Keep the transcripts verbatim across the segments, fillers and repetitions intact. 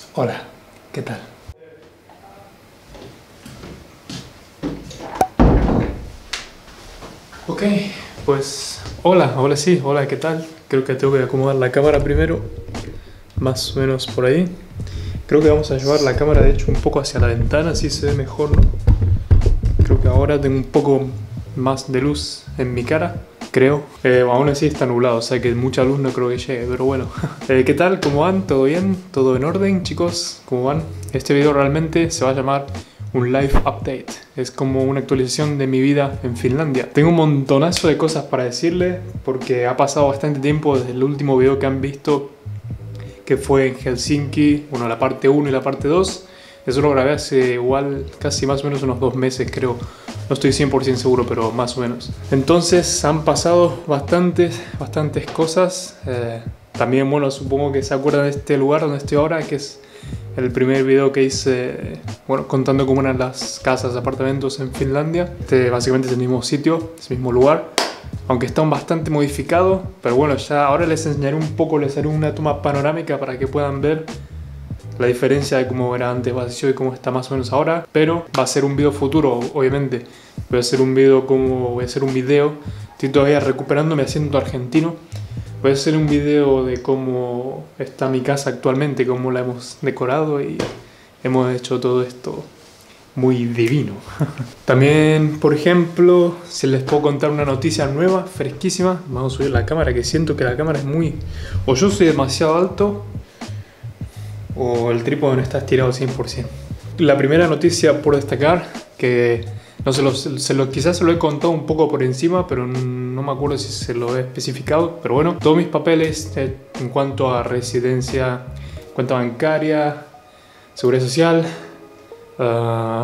Hola, ¿qué tal? Ok, pues hola, hola sí, hola, ¿qué tal? Creo que tengo que acomodar la cámara primero, más o menos por ahí. Creo que vamos a llevar la cámara de hecho un poco hacia la ventana, así se ve mejor, ¿no? Creo que ahora tengo un poco más de luz en mi cara, creo. Eh, aún así está nublado, o sea que mucha luz no creo que llegue, pero bueno. eh, ¿Qué tal? ¿Cómo van? ¿Todo bien? ¿Todo en orden, chicos? ¿Cómo van? Este video realmente se va a llamar un life update. Es como una actualización de mi vida en Finlandia. Tengo un montonazo de cosas para decirle porque ha pasado bastante tiempo desde el último video que han visto, que fue en Helsinki, bueno, la parte uno y la parte dos. Eso lo grabé hace igual casi más o menos unos dos meses, creo. No estoy cien por ciento seguro, pero más o menos. Entonces han pasado bastantes, bastantes cosas. Eh, también, bueno, supongo que se acuerdan de este lugar donde estoy ahora, que es el primer video que hice, bueno, contando como una de las casas, apartamentos en Finlandia. Este básicamente es el mismo sitio, es el mismo lugar, aunque está bastante modificado. Pero bueno, ya ahora les enseñaré un poco, les haré una toma panorámica para que puedan ver la diferencia de cómo era antes vacío y cómo está más o menos ahora. Pero va a ser un video futuro, obviamente. Voy a hacer un video como voy a hacer un video. Estoy todavía recuperándome haciendo argentino. Voy a hacer un video de cómo está mi casa actualmente, cómo la hemos decorado y hemos hecho todo esto muy divino. También, por ejemplo, si les puedo contar una noticia nueva, fresquísima. Vamos a subir la cámara, que siento que la cámara es muy... O yo soy demasiado alto, o el trípode no está estirado cien por ciento. La primera noticia por destacar, que no se lo, se lo, quizás se lo he contado un poco por encima, pero no me acuerdo si se lo he especificado. Pero bueno, todos mis papeles eh, en cuanto a residencia, cuenta bancaria, seguridad social, uh,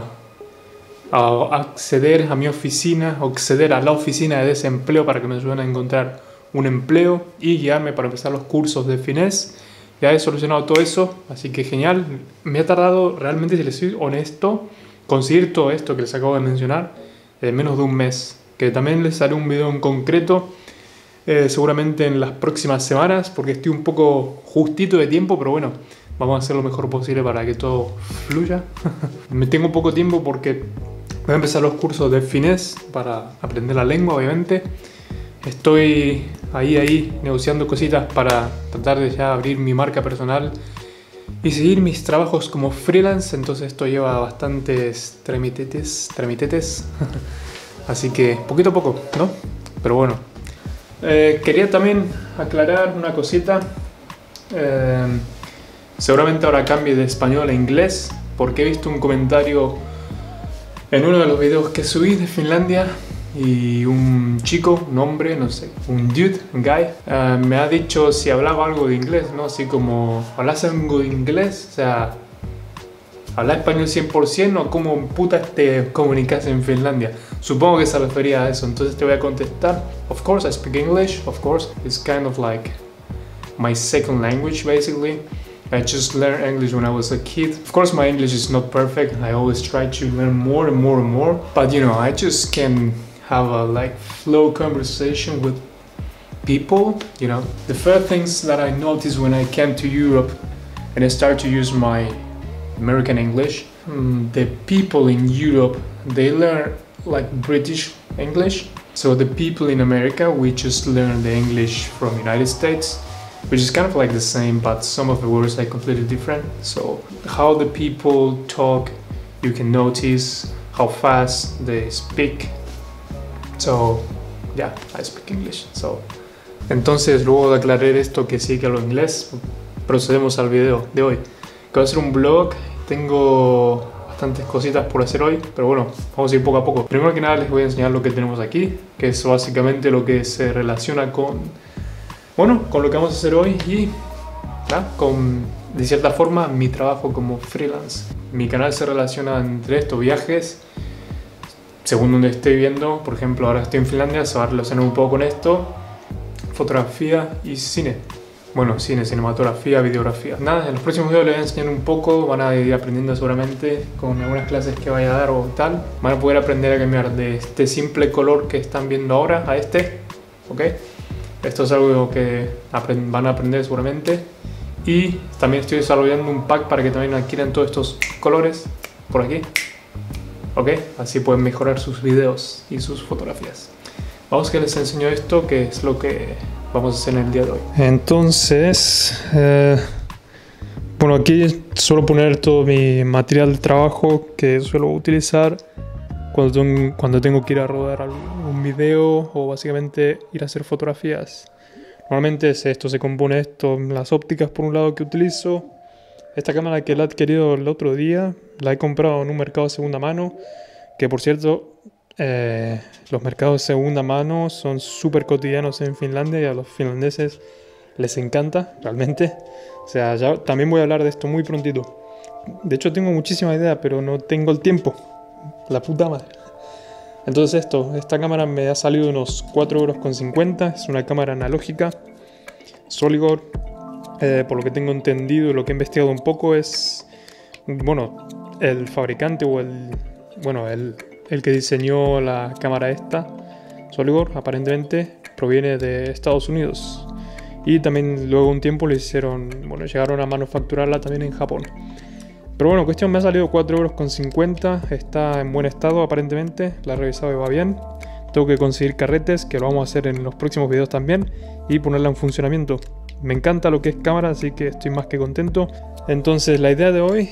a acceder a mi oficina, o acceder a la oficina de desempleo para que me ayuden a encontrar un empleo y guiarme para empezar los cursos de finés. Ya he solucionado todo eso, así que genial. Me ha tardado, realmente, si les soy honesto, conseguir todo esto que les acabo de mencionar en menos de un mes. Que también les haré un video en concreto, eh, seguramente en las próximas semanas, porque estoy un poco justito de tiempo, pero bueno, vamos a hacer lo mejor posible para que todo fluya. Me tengo poco tiempo porque voy a empezar los cursos de finés para aprender la lengua, obviamente. Estoy ahí, ahí, negociando cositas para tratar de ya abrir mi marca personal y seguir mis trabajos como freelance. Entonces esto lleva bastantes tramitetes, tramitetes. Así que poquito a poco, ¿no? Pero bueno. Eh, quería también aclarar una cosita. Eh, seguramente ahora cambie de español a inglés, porque he visto un comentario en uno de los videos que subí de Finlandia. Y un chico, un hombre, no sé, un dude, un guy, uh, me ha dicho si hablaba algo de inglés, ¿no? Así como, ¿hablas algo de inglés? O sea, ¿hablas español cien por ciento o cómo putas te comunicas en Finlandia? Supongo que se refería a eso, entonces te voy a contestar. Of course I speak English, of course. It's kind of like my second language, basically. I just learned English when I was a kid. Of course my English is not perfect. I always try to learn more and more and more. But you know, I just can have a like flow conversation with people, you know. The first things that I noticed when I came to Europe and I started to use my American English, mm, the people in Europe, they learn like British English. So the people in America, we just learn the English from United States, which is kind of like the same, but some of the words are completely different. So how the people talk, you can notice how fast they speak. So, yeah, I speak English. So, entonces, luego de aclarar esto que sí que hablo inglés, procedemos al video de hoy. Que va a ser un vlog. Tengo bastantes cositas por hacer hoy, pero bueno, vamos a ir poco a poco. Primero que nada les voy a enseñar lo que tenemos aquí, que es básicamente lo que se relaciona con, bueno, con lo que vamos a hacer hoy y, ¿no? Con, de cierta forma, mi trabajo como freelance. Mi canal se relaciona entre estos viajes, según donde estoy viendo. Por ejemplo, ahora estoy en Finlandia, se va a relacionar un poco con esto, fotografía y cine. Bueno, cine, cinematografía, videografía. Nada, en los próximos videos les voy a enseñar un poco, van a ir aprendiendo seguramente con algunas clases que vaya a dar o tal. Van a poder aprender a cambiar de este simple color que están viendo ahora a este, ¿ok? Esto es algo que van a aprender seguramente. Y también estoy desarrollando un pack para que también adquieran todos estos colores por aquí. Ok, así pueden mejorar sus videos y sus fotografías. Vamos que les enseño esto, que es lo que vamos a hacer en el día de hoy. Entonces, eh, bueno, aquí suelo poner todo mi material de trabajo que suelo utilizar cuando tengo, cuando tengo que ir a rodar un video o básicamente ir a hacer fotografías. Normalmente esto se compone de esto, las ópticas por un lado que utilizo. Esta cámara que la he adquirido el otro día, la he comprado en un mercado de segunda mano, que por cierto, eh, los mercados de segunda mano son súper cotidianos en Finlandia y a los finlandeses les encanta, realmente. O sea, ya también voy a hablar de esto muy prontito. De hecho tengo muchísima idea, pero no tengo el tiempo. La puta madre. Entonces esto, esta cámara me ha salido unos cuatro euros con cincuenta, es una cámara analógica, Soligor. Eh, por lo que tengo entendido y lo que he investigado un poco es, bueno, el fabricante o el, bueno, el, el que diseñó la cámara esta, Soligor, aparentemente proviene de Estados Unidos. Y también luego un tiempo le hicieron, bueno, llegaron a manufacturarla también en Japón. Pero bueno, cuestión, me ha salido cuatro euros con cincuenta, está en buen estado aparentemente, la he revisado y va bien. Tengo que conseguir carretes, que lo vamos a hacer en los próximos videos también, y ponerla en funcionamiento. Me encanta lo que es cámara, así que estoy más que contento. Entonces la idea de hoy,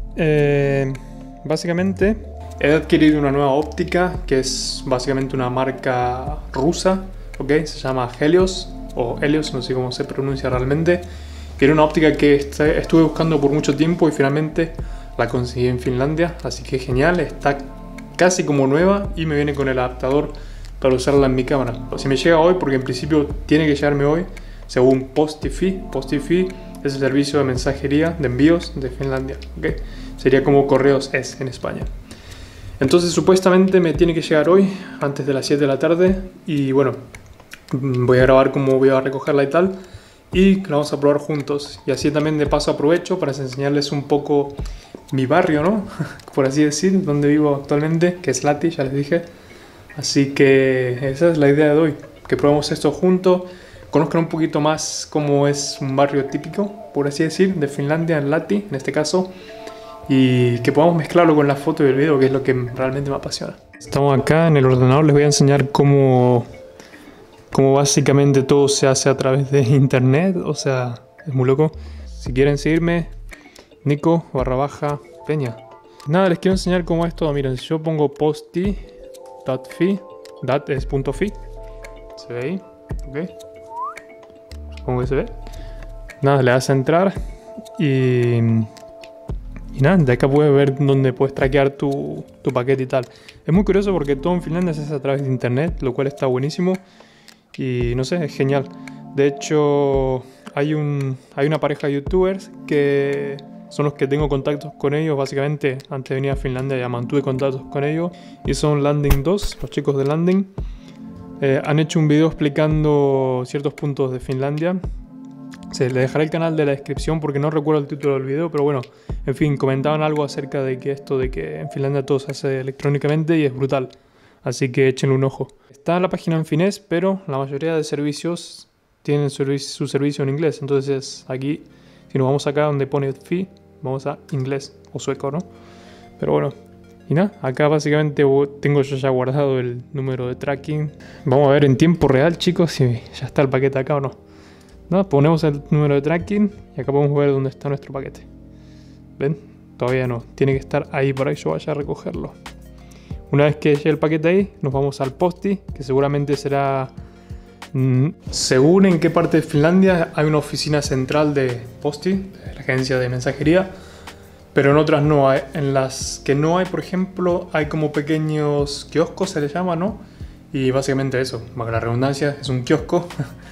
eh, básicamente, he adquirido una nueva óptica, que es básicamente una marca rusa, ¿ok? Se llama Helios, o Helios, no sé cómo se pronuncia realmente. Era una óptica que estuve buscando por mucho tiempo y finalmente la conseguí en Finlandia, así que genial, está casi como nueva y me viene con el adaptador para usarla en mi cámara. Si me llega hoy, porque en principio tiene que llegarme hoy, según Postifi. Postifi es el servicio de mensajería de envíos de Finlandia, ¿okay? Sería como Correos es en España. Entonces supuestamente me tiene que llegar hoy, antes de las siete de la tarde, y bueno, voy a grabar cómo voy a recogerla y tal, y la vamos a probar juntos. Y así también de paso aprovecho para enseñarles un poco mi barrio, ¿no? Por así decir, donde vivo actualmente, que es Lahti, ya les dije. Así que esa es la idea de hoy, que probemos esto juntos, conozcan un poquito más cómo es un barrio típico, por así decir, de Finlandia, en Lahti, en este caso, y que podamos mezclarlo con la foto y el video, que es lo que realmente me apasiona. Estamos acá en el ordenador, les voy a enseñar cómo, cómo básicamente todo se hace a través de internet, o sea, es muy loco. Si quieren seguirme, Nico barra baja Peña. Nada, les quiero enseñar cómo es todo. Miren, si yo pongo posti.fi, dat es punto .fi, se ve ahí, ok. Supongo que se ve. Nada, le das a entrar y, y nada, de acá puedes ver dónde puedes traquear tu, tu paquete y tal. Es muy curioso porque todo en Finlandia se hace a través de internet, lo cual está buenísimo y no sé, es genial. De hecho, hay, un, hay una pareja de youtubers que son los que tengo contactos con ellos. Básicamente, antes de venir a Finlandia ya mantuve contactos con ellos y son Landing dos, los chicos de Landing. Eh, han hecho un video explicando ciertos puntos de Finlandia. Se les dejaré el canal de la descripción porque no recuerdo el título del video, pero bueno, en fin, comentaban algo acerca de que esto de que en Finlandia todo se hace electrónicamente y es brutal. Así que échenle un ojo. Está la página en finés, pero la mayoría de servicios tienen su, su servicio en inglés. Entonces aquí, si nos vamos acá donde pone fi, vamos a inglés o sueco, ¿no? Pero bueno. Y nada, acá básicamente tengo yo ya guardado el número de tracking. Vamos a ver en tiempo real, chicos, si ya está el paquete acá o no. Nada, ponemos el número de tracking y acá podemos ver dónde está nuestro paquete. ¿Ven? Todavía no, tiene que estar ahí para que yo vaya a recogerlo. Una vez que llegue el paquete ahí, nos vamos al Posti, que seguramente será... Mmm, según en qué parte de Finlandia hay una oficina central de Posti, de la agencia de mensajería. Pero en otras no hay. En las que no hay, por ejemplo, hay como pequeños kioscos, se les llama, ¿no? Y básicamente eso, más que la redundancia, es un kiosco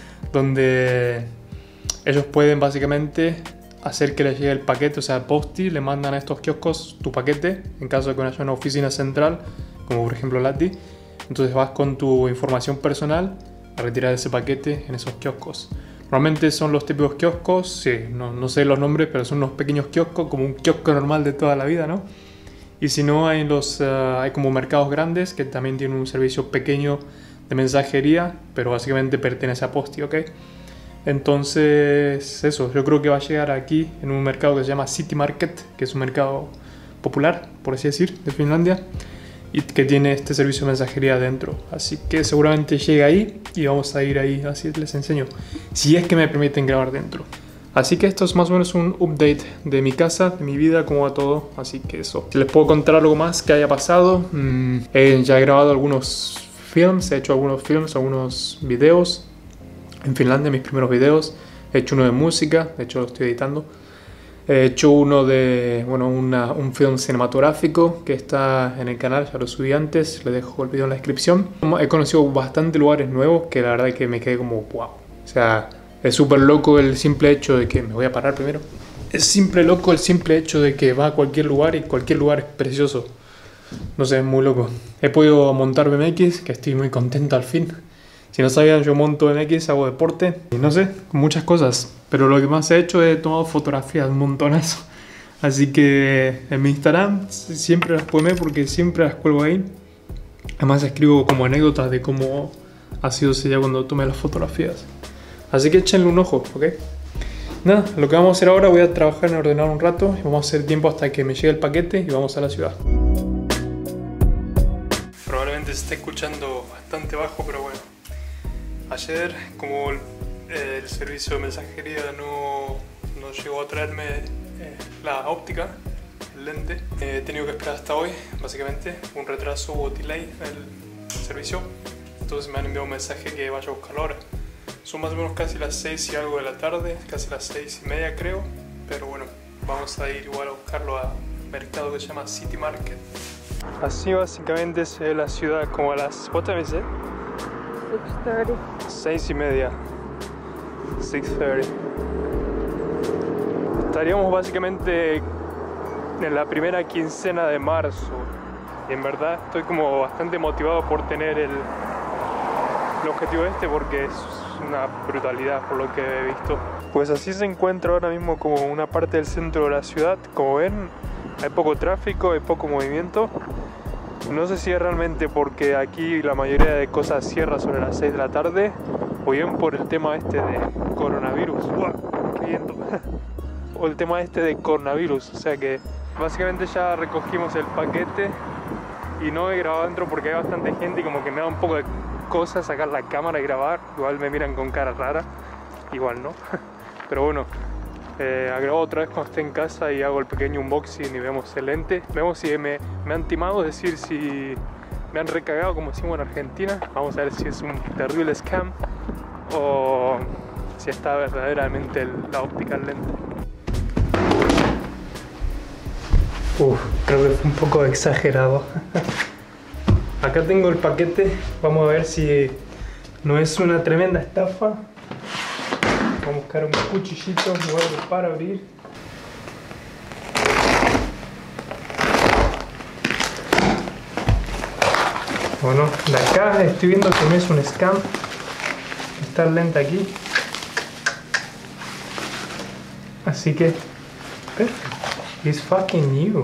donde ellos pueden básicamente hacer que les llegue el paquete, o sea, Posti, le mandan a estos kioscos tu paquete, en caso de que no haya una oficina central, como por ejemplo Lahti. Entonces vas con tu información personal a retirar ese paquete en esos kioscos. Normalmente son los típicos kioscos, sí, no, no sé los nombres, pero son unos pequeños kioscos, como un kiosco normal de toda la vida, ¿no? Y si no, hay, los, uh, hay como mercados grandes que también tienen un servicio pequeño de mensajería, pero básicamente pertenece a Posti, ¿ok? Entonces, eso, yo creo que va a llegar aquí en un mercado que se llama City Market, que es un mercado popular, por así decir, de Finlandia, y que tiene este servicio de mensajería dentro. Así que seguramente llegue ahí y vamos a ir ahí, así les enseño, si es que me permiten grabar dentro. Así que esto es más o menos un update de mi casa, de mi vida, cómo va todo. Así que eso. Si les puedo contar algo más que haya pasado, mmm, eh, ya he grabado algunos films, he hecho algunos films, algunos videos en Finlandia, mis primeros videos. He hecho uno de música, de hecho lo estoy editando. He hecho uno de, bueno, una, un film cinematográfico que está en el canal, ya lo subí antes, les dejo el video en la descripción. He conocido bastantes lugares nuevos que la verdad es que me quedé como wow. O sea, es súper loco el simple hecho de que, me voy a parar primero. Es simple loco el simple hecho de que va a cualquier lugar y cualquier lugar es precioso. No sé, es muy loco. He podido montar B M X, que estoy muy contento al fin. Si no sabían, yo monto B M X, hago deporte, y no sé, muchas cosas. Pero lo que más he hecho es tomado fotografías, un montonazo. Así que en mi Instagram siempre las poné porque siempre las cuelgo ahí. Además escribo como anécdotas de cómo ha sido ese día cuando tomé las fotografías. Así que échenle un ojo, ¿ok? Nada, lo que vamos a hacer ahora, voy a trabajar en ordenar un rato y vamos a hacer tiempo hasta que me llegue el paquete y vamos a la ciudad. Probablemente se esté escuchando bastante bajo, pero bueno. Ayer, como el, el servicio de mensajería no, no llegó a traerme eh, la óptica, el lente, eh, he tenido que esperar hasta hoy, básicamente. Un retraso o delay en el servicio. Entonces me han enviado un mensaje que vaya a buscarlo ahora. Son más o menos casi las seis y algo de la tarde, casi las seis y media creo. Pero bueno, vamos a ir igual a buscarlo a un mercado que se llama City Market. Así básicamente se ve la ciudad como a las... ¿What time is it? six thirty. Seis y media. six thirty. Estaríamos básicamente en la primera quincena de marzo. Y en verdad estoy como bastante motivado por tener el, el objetivo este porque es una brutalidad por lo que he visto. Pues así se encuentra ahora mismo como una parte del centro de la ciudad. Como ven, hay poco tráfico, hay poco movimiento. No sé si es realmente porque aquí la mayoría de cosas cierra sobre las seis de la tarde o bien por el tema este de coronavirus. ¡Uah! ¡Qué viento! O el tema este de coronavirus. O sea que básicamente ya recogimos el paquete y no he grabado dentro porque hay bastante gente y como que me da un poco de cosa sacar la cámara y grabar. Igual me miran con cara rara, igual no. Pero bueno, eh, grabo otra vez cuando esté en casa y hago el pequeño unboxing y vemos el lente. Vemos si me, me han timado, es decir, si me han recagado como decimos en Argentina. Vamos a ver si es un terrible scam o si está verdaderamente el, la óptica al lente. Uf, creo que fue un poco exagerado. Acá tengo el paquete, vamos a ver si no es una tremenda estafa. Vamos a buscar un cuchillito nuevo para abrir. Bueno, de acá estoy viendo que no es un scam. Está lenta aquí. Así que... perfecto. It's fucking new.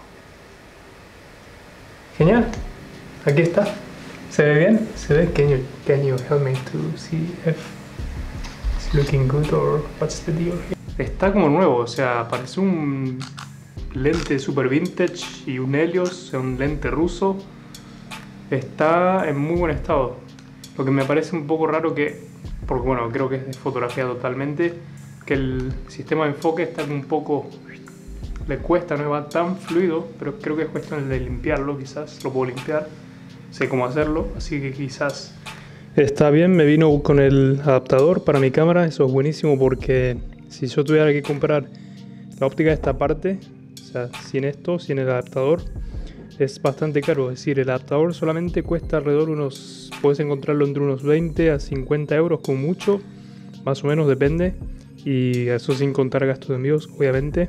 Genial. Aquí está. ¿Se ve bien? ¿Se ve? Can you, can you help me to see if it's looking good or what's the deal here? Está como nuevo, o sea, parece un lente super vintage y un Helios, un lente ruso. Está en muy buen estado. Lo que me parece un poco raro que, porque bueno, creo que es de fotografía totalmente, que el sistema de enfoque está un poco... le cuesta, no va tan fluido, pero creo que es cuestión de limpiarlo, quizás lo puedo limpiar, sé cómo hacerlo, así que quizás está bien. Me vino con el adaptador para mi cámara, eso es buenísimo porque si yo tuviera que comprar la óptica de esta parte, o sea, sin esto, sin el adaptador, es bastante caro. Es decir, el adaptador solamente cuesta alrededor unos, puedes encontrarlo entre unos veinte a cincuenta euros con mucho, más o menos, depende, y eso sin contar gastos de envíos, obviamente.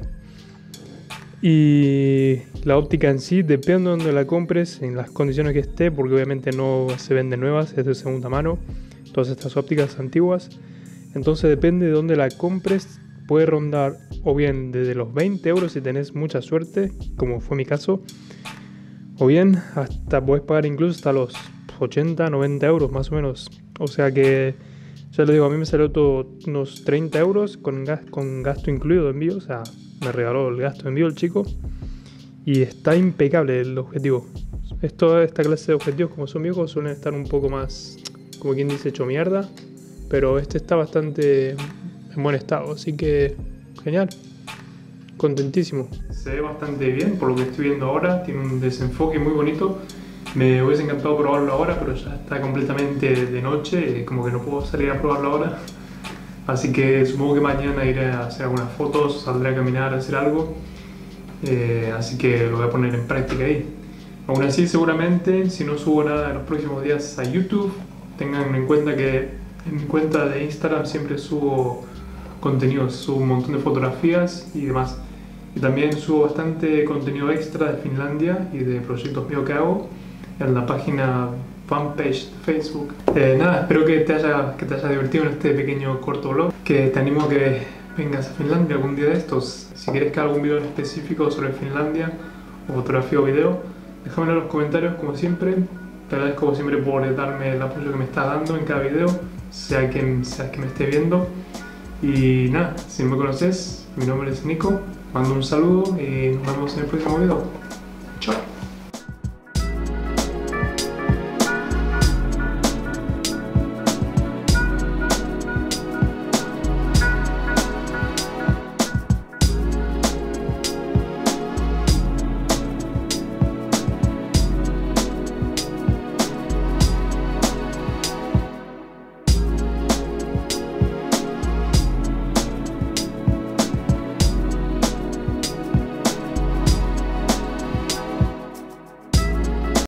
Y la óptica en sí, depende de donde la compres, en las condiciones que esté, porque obviamente no se venden nuevas, es de segunda mano, todas estas ópticas antiguas. Entonces depende de dónde la compres, puede rondar o bien desde los veinte euros si tenés mucha suerte, como fue mi caso, o bien hasta puedes pagar incluso hasta los ochenta, noventa euros más o menos. O sea que Ya les digo, a mí me salió todo unos treinta euros con, gas, con gasto incluido de envío. O sea, me regaló el gasto de envío el chico. Y está impecable el objetivo. Es toda esta clase de objetivos, como son viejos, suelen estar un poco más, como quien dice, hecho mierda. Pero este está bastante en buen estado, así que genial. Contentísimo. Se ve bastante bien por lo que estoy viendo ahora. Tiene un desenfoque muy bonito. Me hubiese encantado probarlo ahora, pero ya está completamente de noche. Como que no puedo salir a probarlo ahora. Así que supongo que mañana iré a hacer algunas fotos, saldré a caminar, a hacer algo. Eh, así que lo voy a poner en práctica ahí. Aún así, seguramente, si no subo nada en los próximos días a YouTube, tengan en cuenta que en mi cuenta de Instagram siempre subo contenidos, subo un montón de fotografías y demás. Y también subo bastante contenido extra de Finlandia y de proyectos míos que hago en la página fanpage de Facebook. Eh, nada, espero que te, haya, que te haya divertido en este pequeño corto vlog, que te animo a que vengas a Finlandia algún día de estos. Si quieres que haga algún video en específico sobre Finlandia, o fotografía o video, déjamelo en los comentarios como siempre. Te agradezco como siempre por darme el apoyo que me estás dando en cada video, sea quien sea que me esté viendo. Y nada, si no me conoces, mi nombre es Nico, mando un saludo y nos vemos en el próximo video.